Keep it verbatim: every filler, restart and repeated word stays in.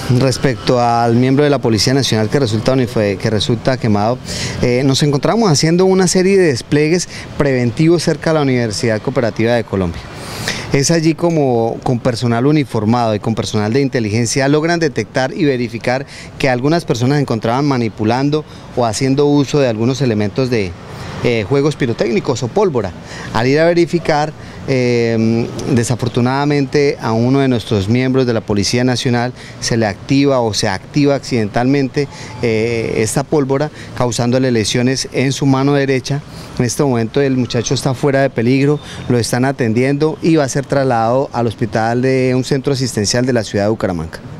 respecto al miembro de la Policía Nacional que resulta, que resulta quemado, eh, nos encontramos haciendo una serie de despliegues preventivos cerca de la Universidad Cooperativa de Colombia. Es allí como con personal uniformado y con personal de inteligencia logran detectar y verificar que algunas personas se encontraban manipulando o haciendo uso de algunos elementos de eh, juegos pirotécnicos o pólvora. Al ir a verificar, eh, desafortunadamente a uno de nuestros miembros de la Policía Nacional se le activa o se activa accidentalmente eh, esta pólvora, causándole lesiones en su mano derecha. En este momento el muchacho está fuera de peligro, lo están atendiendo y va a ser trasladado al hospital de un centro asistencial de la ciudad de Bucaramanga.